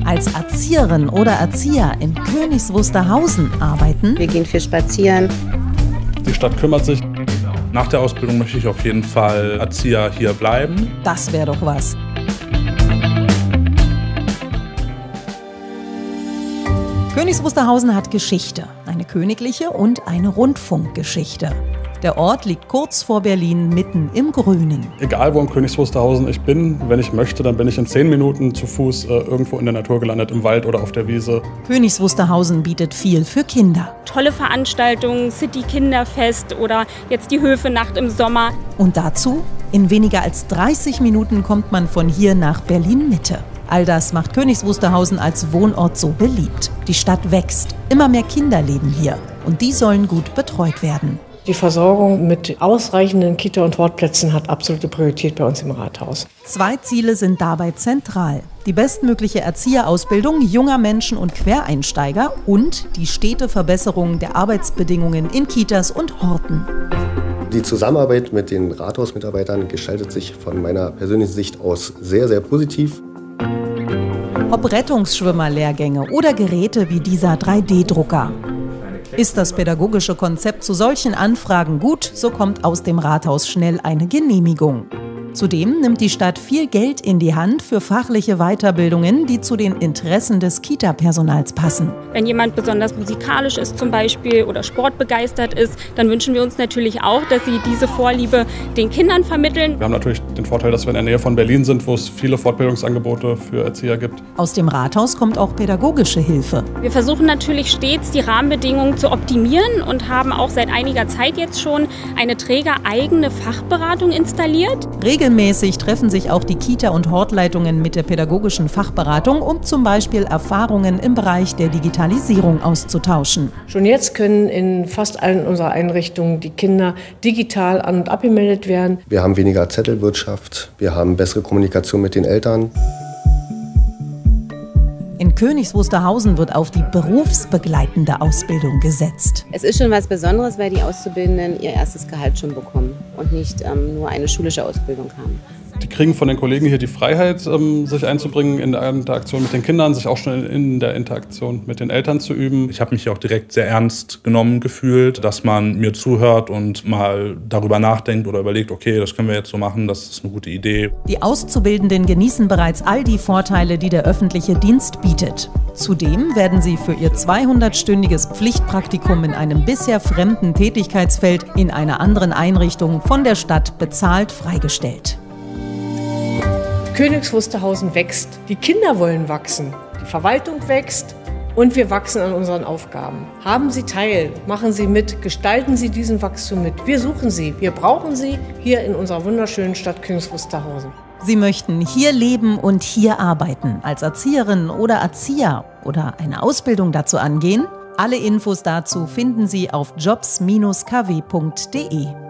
als Erzieherin oder Erzieher in Königs Wusterhausen arbeiten? Wir gehen viel spazieren. Die Stadt kümmert sich. Nach der Ausbildung möchte ich auf jeden Fall Erzieher hier bleiben. Das wäre doch was. Königs Wusterhausen hat Geschichte, eine königliche und eine Rundfunkgeschichte. Der Ort liegt kurz vor Berlin, mitten im Grünen. Egal wo in Königs Wusterhausen ich bin, wenn ich möchte, dann bin ich in 10 Minuten zu Fuß irgendwo in der Natur gelandet, im Wald oder auf der Wiese. Königs Wusterhausen bietet viel für Kinder. Tolle Veranstaltungen, City-Kinderfest oder jetzt die Höfenacht im Sommer. Und dazu, in weniger als 30 Minuten kommt man von hier nach Berlin-Mitte. All das macht Königs Wusterhausen als Wohnort so beliebt. Die Stadt wächst, immer mehr Kinder leben hier und die sollen gut betreut werden. Die Versorgung mit ausreichenden Kita- und Hortplätzen hat absolute Priorität bei uns im Rathaus. 2 Ziele sind dabei zentral: die bestmögliche Erzieherausbildung junger Menschen und Quereinsteiger und die stete Verbesserung der Arbeitsbedingungen in Kitas und Horten. Die Zusammenarbeit mit den Rathausmitarbeitern gestaltet sich von meiner persönlichen Sicht aus sehr, sehr positiv. Ob Rettungsschwimmerlehrgänge oder Geräte wie dieser 3D-Drucker. Ist das pädagogische Konzept zu solchen Anfragen gut, so kommt aus dem Rathaus schnell eine Genehmigung. Zudem nimmt die Stadt viel Geld in die Hand für fachliche Weiterbildungen, die zu den Interessen des Kita-Personals passen. Wenn jemand besonders musikalisch ist zum Beispiel oder sportbegeistert ist, dann wünschen wir uns natürlich auch, dass sie diese Vorliebe den Kindern vermitteln. Wir haben natürlich den Vorteil, dass wir in der Nähe von Berlin sind, wo es viele Fortbildungsangebote für Erzieher gibt. Aus dem Rathaus kommt auch pädagogische Hilfe. Wir versuchen natürlich stets, die Rahmenbedingungen zu optimieren und haben auch seit einiger Zeit jetzt schon eine trägereigene Fachberatung installiert. Regelmäßig treffen sich auch die Kita- und Hortleitungen mit der pädagogischen Fachberatung, um zum Beispiel Erfahrungen im Bereich der Digitalisierung auszutauschen. Schon jetzt können in fast allen unserer Einrichtungen die Kinder digital an- und abgemeldet werden. Wir haben weniger Zettelwirtschaft, wir haben bessere Kommunikation mit den Eltern. In Königs Wusterhausen wird auf die berufsbegleitende Ausbildung gesetzt. Es ist schon was Besonderes, weil die Auszubildenden ihr erstes Gehalt schon bekommen und nicht nur eine schulische Ausbildung haben. Die kriegen von den Kollegen hier die Freiheit, sich einzubringen in der Interaktion mit den Kindern, sich auch schon in der Interaktion mit den Eltern zu üben. Ich habe mich hier auch direkt sehr ernst genommen gefühlt, dass man mir zuhört und mal darüber nachdenkt oder überlegt, okay, das können wir jetzt so machen, das ist eine gute Idee. Die Auszubildenden genießen bereits all die Vorteile, die der öffentliche Dienst bietet. Zudem werden sie für ihr 200-stündiges Pflichtpraktikum in einem bisher fremden Tätigkeitsfeld in einer anderen Einrichtung von der Stadt bezahlt freigestellt. Königs Wusterhausen wächst. Die Kinder wollen wachsen. Die Verwaltung wächst und wir wachsen an unseren Aufgaben. Haben Sie teil, machen Sie mit, gestalten Sie diesen Wachstum mit. Wir suchen Sie, wir brauchen Sie hier in unserer wunderschönen Stadt Königs Wusterhausen. Sie möchten hier leben und hier arbeiten, als Erzieherin oder Erzieher oder eine Ausbildung dazu angehen? Alle Infos dazu finden Sie auf jobs-kw.de.